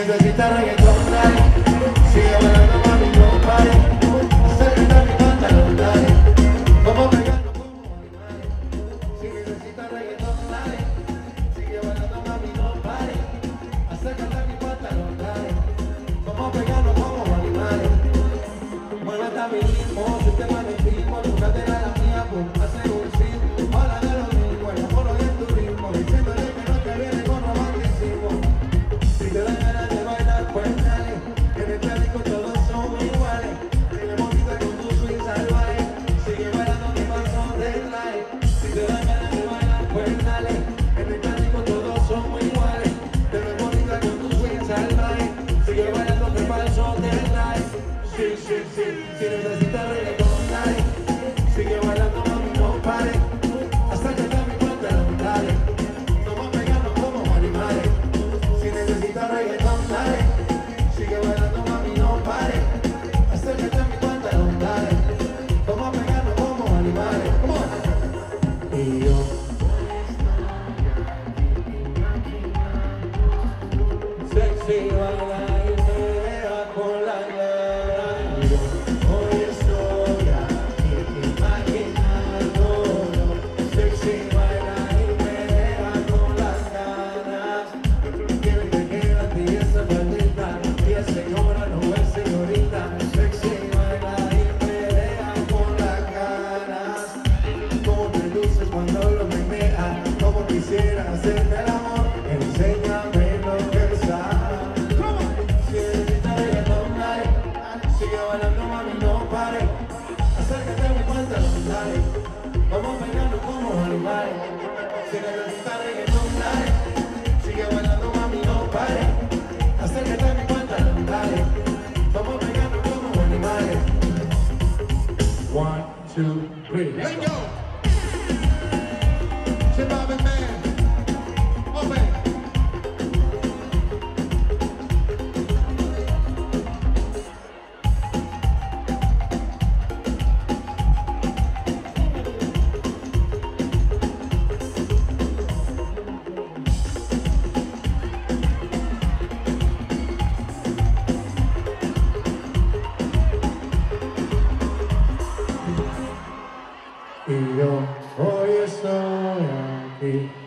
necesitas reggaetón, dale. Sigue bailando, mami, no pare. Acércate a mi pantalón, dale. Vamos pegando como animales. Si necesitas reggaetón, dale. Sigue bailando, mami, no pare. Acércate a mi pantalón, dale. Vamos pegando como animales. Muévete a mi ritmo, si te magnetismo, tu cadera la mía, pues hacer un ritmo. Habla de lo mismo, el amor y el turismo, diciéndole que no te viene con romanticismo. Si te dan ganas de bailar, pues dale. En el disco todos somos iguales. Tiene bonita con tu swing salvaje. Sigue bailando mi paso del live. Si te dan ganas de bailar, pues dale. En el disco todos somos iguales. Tiene bonita con tu swing salvaje. Sigue bailando mi paso del live. Sí, sí, sí. Si necesitas reggaetón, dale. Sigue bailando, mami, no pare. Acércate a mi pantalón, dale. Vamos pegando como animales. Si necesitas reggaetón, dale. Sigue bailando, mami, no pare. Acércate a mi pantalón, dale. Vamos pegando como animales. Come on. Y yo sexy baila y me deja con la gana. Y yo hoy estoy aquí imaginándolo. Sexy baila y me deja con las ganas. Quiere que quédate y esa maldita. Y es señora, no es señorita. Sexy baila y me deja con las ganas. Como te luces cuando lo meneas. Como quisiera hacerte el amor. Enséñame lo que sabes. Si necesitas reggaetón, dale. Sigue bailando, mami, no pare. Acércate a mi pantalón, dale. Vamos pegando como animales. Si necesitas reggaetón, dale. Sigue bailando, mami, no pare. Acércate a mi pantalón, dale. Vamos pegando como animales. 1, 2, 3. Let's go. Chip Bobby Man. Open. Y yo hoy estoy aquí